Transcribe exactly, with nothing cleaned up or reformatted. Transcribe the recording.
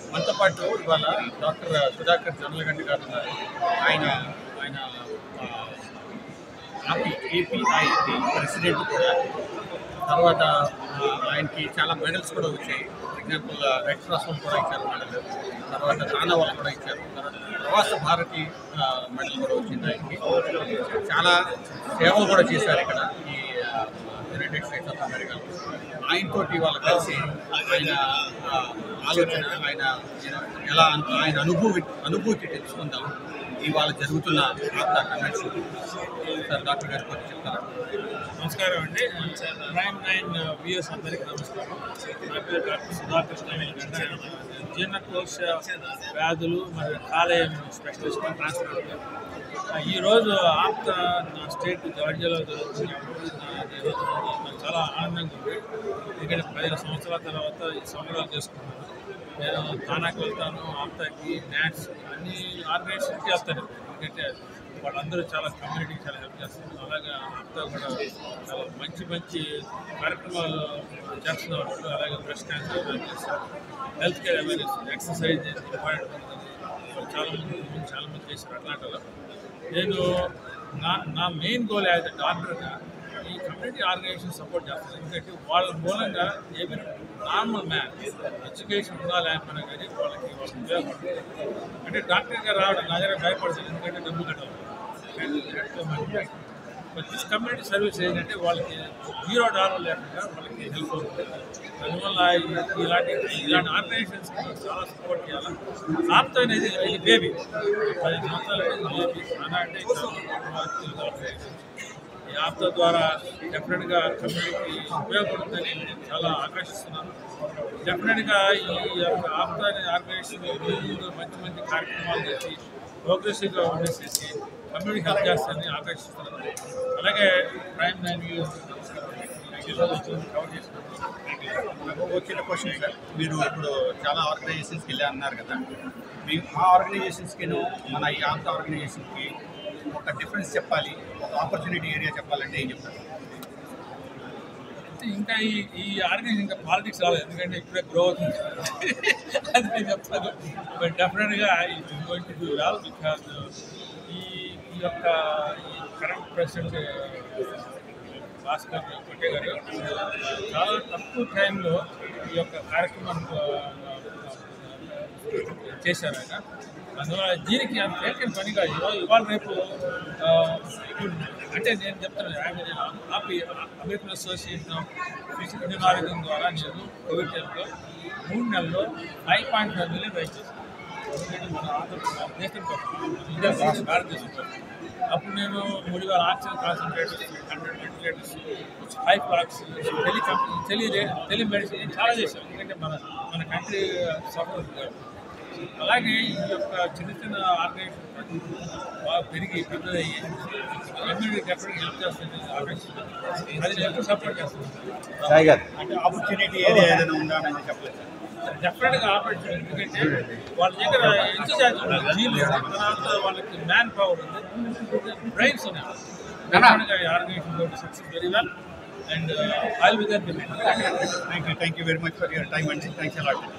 మనతో పాటు ఇవాళ డాక్టర్ సుధాకర్ జొన్నలగండి గారు ఉన్నారు. ఆయన ఆయన ఏపీఐ ప్రెసిడెంట్ కూడా. తర్వాత ఆయనకి చాలా మెడల్స్ కూడా వచ్చాయి. ఫర్ ఎగ్జాంపుల్ రెడ్ క్రాస్ వాళ్ళు కూడా ఇచ్చారు మెడల్. తర్వాత తానా వాళ్ళు కూడా ఇచ్చారు. తర్వాత ప్రవాస భారతి మెడల్ కూడా వచ్చింది ఆయనకి. చాలా సేవలు కూడా చేశారు ఇక్కడ ఈ యునైటెడ్ స్టేట్స్ ఆఫ్ అమెరికాలో. ఆయనతో ఇవాళ కలిసి ఆయన ఆలోచన, ఆయన ఎలా ఆయన అనుభూతి అనుభూతి తెలుసుకుందాం ఇవాళ జరుగుతున్న ఆప్తా కన్వెన్షన్. సార్ డాక్టర్ గారు కొంచెం చెప్తారా? నమస్కారం అండి. ప్రైమ్ నైన్ వ్యూయర్స్ అందరికీ నమస్కారం. నా పేరు డాక్టర్ సుధాకర్ జొన్నలగండి. జీర్ణకోశ వ్యాధులు మరియు కాలేయం స్పెషలిస్ట్ ట్రాన్స్ప్లాంట్. ఈరోజు ఆప్తా నా స్టేట్ జార్జియాలో జరుగుతుంది. నాకు చాలా ఆనందంగా ఉంది. ఎందుకంటే పదిహేను సంవత్సరాల తర్వాత ఈ సంబరాలు చేసుకున్నాను. నేను తానాకి వెళ్తాను, ఆప్తాకి, న్యాట్స్ అన్ని ఆర్గనైజేషన్కి వెళ్తాను. ఎందుకంటే వాళ్ళందరూ చాలా కమ్యూనిటీకి చాలా హెల్ప్ చేస్తారు. అలాగే ఆప్తా కూడా చాలా మంచి మంచి కార్యక్రమాలు చేస్తున్నారు. అలాగే breast cancer awareness, health care awareness, exercise important ఉంటుంది. చాలా మంది చాలా మంది చేశారు అట్లాంటిలో. నేను నా నా మెయిన్ గోల్ యాజ్ ఎ డాక్టర్గా ఈ కమ్యూనిటీ ఆర్గనైజేషన్ సపోర్ట్ చేస్తాను. ఎందుకంటే వాళ్ళ మూలంగా ఏమి నార్మల్ మ్యాన్ ఎడ్యుకేషన్ ఉందా లేకపోయినా కానీ వాళ్ళకి వాళ్ళకి ఉపయోగపడుతుంది. అంటే డాక్టర్గా రావడం నా దగ్గర భయపడుతుంది. ఎందుకంటే డబ్బు కట్టాలి. దిస్ కమ్యూనిటీ సర్వీస్ ఏంటంటే వాళ్ళకి జీరో డాలర్ లేకుండా వాళ్ళకి హెల్ప్ అవుతుంది. అందువల్ల ఇలాంటి ఇలాంటి ఆర్గనైజేషన్స్కి చాలా సపోర్ట్ చేయాలి. ఆప్తా అనేది ఇది బేబీ, పది సంవత్సరాల బేబీ అలా అంటే ఈ ఆప్తా ద్వారా డెఫినెట్గా కమ్యూనిటీకి ఉపయోగపడుతుందని నేను చాలా ఆకర్షిస్తున్నాను. డెఫినెట్గా ఈ యొక్క ఆప్తా అనే ఆర్గనైజేషన్ మంచి మంచి కార్యక్రమాలు చేసి ప్రోగ్రెసివ్గా ఉండేసేసి కమ్యూనిటీ హెల్ప్ చేస్తారని ఆకర్షిస్తున్నాను. అలాగే ప్రైమ్ నైన్ కవర్ చేసినప్పుడు వచ్చిన క్వశ్చన్ సార్, మీరు ఇప్పుడు చాలా ఆర్గనైజేషన్స్కి వెళ్ళి అన్నారు కదా, మీ ఆ ఆర్గనైజేషన్స్కి మన ఈ ఆప్తా ఆర్గనైజేషన్కి ఒక డిఫరెన్స్ చెప్పాలి, ఒక ఆపర్చునిటీ ఏరియా చెప్పాలంటే ఏం చెప్తారు? ఇంకా ఈ ఈ ఆర్గనైజేషన్ ఇంకా పాలిటిక్స్ రాలేదు. ఎందుకంటే ఇప్పుడే గ్రో అవుతుంది అది నేను చెప్తాను. బట్ డెఫినెట్గా it is going to do well because ఈ ఈ యొక్క ఈ కరెంట్ ప్రెసిడెంట్ భాస్కర్ కొట్టే గారు చాలా తక్కువ టైంలో ఈ యొక్క కార్యక్రమం చేశారు ఆయన. అందువల్ల దీనికి అంత తేలికైన పని కాదు. ఇవాళ రేపు అంటే నేను చెప్తాను, నేను ఆపి అమెరికన్ అసోసియేషన్ ఫిజికల్ ఇంజనీరింగ్ ద్వారా నేను కోవిడ్ టైంలో మూడు నెలల్లో five point five million raise చేశాను. ఎందుకంటే మన ఆంధ్రప్రదేశ్ దేశం కోసం, ఇండియా కోసం, భారతదేశం కోసం. అప్పుడు నేను మూడు వేల oxygen concentrators, hundred ventilators, five ప్లాక్స్, టెలి టెలి టెలి మెడిసిన్ చాలా చేశాను. ఎందుకంటే మన మన కంట్రీ సఫర్. అలాగే ఈ యొక్క చిన్న చిన్న ఆర్గనైజేషన్ బాగా పెరిగి పెద్దదయ్యి కమ్యూనిటీకి ఎప్పటికీ హెల్ప్ చేస్తుంది ఆర్గనైజేషన్. అది నేను ఎప్పుడు సపోర్ట్ చేస్తాను. అంటే ఆపర్చునిటీ ఏరియా ఏదైనా ఉందా అని చెప్పలేదు. డెఫినెట్గా ఆపర్చునిటీ. ఎందుకంటే వాళ్ళ దగ్గర ఎక్సర్సైజ్ ఉండాలి, జీలు, తర్వాత వాళ్ళకి మ్యాన్ పవర్ ఉంది, బ్రెయిన్స్ ఉన్నాయి. డెఫినెట్గా ఈ organization success very well and I will be there. Thank you thank you very much for your time అండి. Thanks allot.